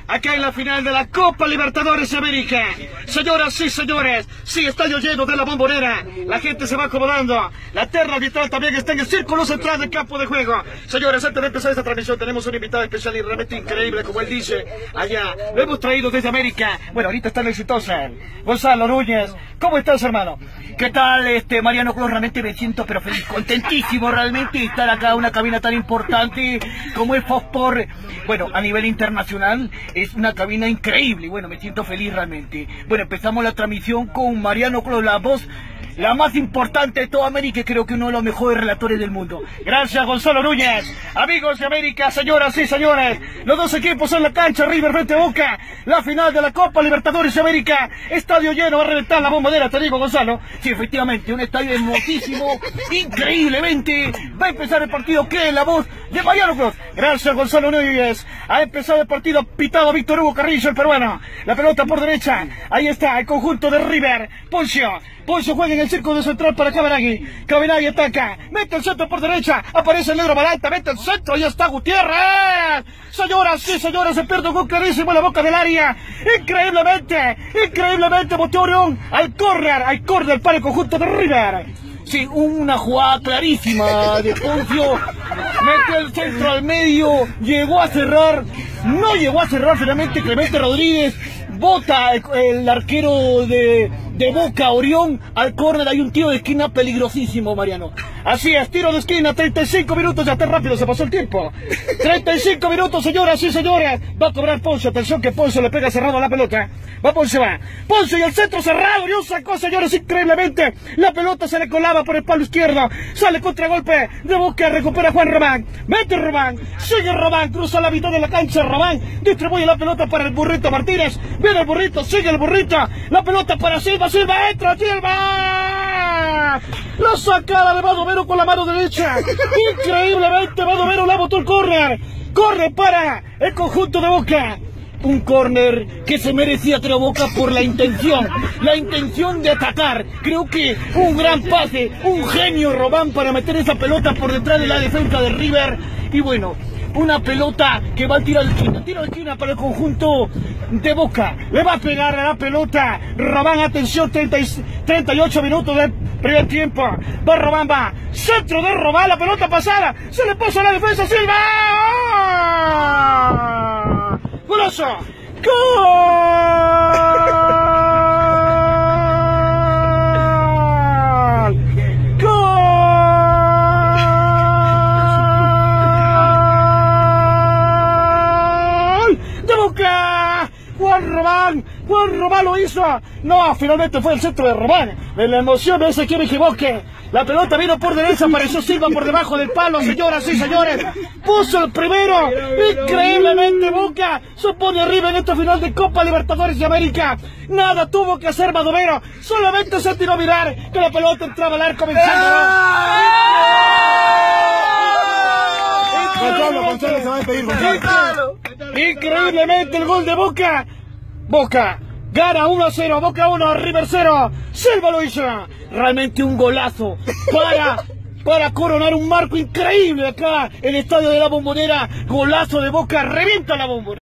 acá en la final de la Copa Libertadores de América. Señoras y señores, sí, estadio lleno de la Bombonera. La gente se va acomodando. La terna arbitral también está en el círculo central del campo de juego. Señores, antes de empezar esta transmisión tenemos un invitado especial y realmente increíble, como él dice, allá. Lo hemos traído desde América. Bueno, ahorita está en exitosa. Gonzalo Núñez, ¿cómo estás, hermano? ¿Qué tal, Mariano Cruz? Realmente me siento pero feliz, contentísimo realmente de estar acá en una cabina tan importante como es Fox Sports. Bueno, a nivel internacional es una cabina increíble. Bueno, me siento feliz realmente. Bueno, empezamos la transmisión con Mariano Cruz, la voz la más importante de toda América y creo que uno de los mejores relatores del mundo. Gracias, Gonzalo Núñez. Amigos de América, señoras y señores, los dos equipos en la cancha, River frente a Boca, la final de la Copa Libertadores de América, estadio lleno, va a reventar la Bombonera, te digo, Gonzalo. Sí, efectivamente, un estadio hermosísimo, increíblemente. Va a empezar el partido, que es la voz de Mariano Cruz. Gracias, Gonzalo Núñez. Ha empezado el partido, pitado Víctor Hugo Carrillo, el peruano. La pelota por derecha, ahí está, el conjunto de River. Poncio juega en el círculo central para Cabenagui. Cabenagui ataca, mete el centro por derecha, aparece el negro Balanta, mete el centro, ya está Gutiérrez. Señoras y señores, se pierde un gol clarísimo en la boca del área. Increíblemente, boteó Orión al córner para el conjunto de River. Sí, una jugada clarísima de Poncio, mete el centro al medio, llegó a cerrar, no llegó a cerrar finalmente Clemente Rodríguez, bota el arquero de Boca, Orión, al córner. Hay un tiro de esquina peligrosísimo, Mariano. Así es, tiro de esquina, 35 minutos, ya está rápido, se pasó el tiempo. 35 minutos, señoras y señores. Va a cobrar Poncio, atención que Poncio le pega cerrado a la pelota. Poncio y el centro cerrado, Orión sacó, señores, increíblemente. La pelota se le colaba por el palo izquierdo. Sale contragolpe de Boca, recupera Juan Román. Mete Román, sigue Román, cruza la mitad de la cancha Román. Distribuye la pelota para el burrito Martínez. Viene el burrito, sigue el burrito. La pelota para Silva, entra Silva. La sacada de Badomero con la mano derecha. Increíblemente, Badomero la botó el córner. Corre para el conjunto de Boca. Un córner que se merecía, creo, Boca por la intención de atacar. Creo que un gran pase, un genio Román para meter esa pelota por detrás de la defensa de River. Y bueno, una pelota que va a tiro de esquina para el conjunto de Boca. Le va a pegar a la pelota Román, atención, 38 minutos del primer tiempo. Va Román, centro de Román, la pelota pasada, se le pasa a la defensa, Silva. ¡Golazo! Juan Román lo hizo. No, finalmente fue el centro de Román. De la emoción de ese que me equivoque. La pelota vino por derecha, apareció Silva por debajo del palo, señoras y señores. Puso el primero. Increíblemente Boca se pone arriba en esta final de Copa Libertadores de América. Nada tuvo que hacer Badomero. Solamente se tiró a mirar que la pelota entraba al arco venciendo. Gonzalo se va a despedir. Increíblemente el gol de Boca. Boca gana 1-0, Boca 1, River 0. Silva lo hizo. Realmente un golazo para coronar un marco increíble acá en el estadio de la Bombonera. Golazo de Boca, revienta la Bombonera.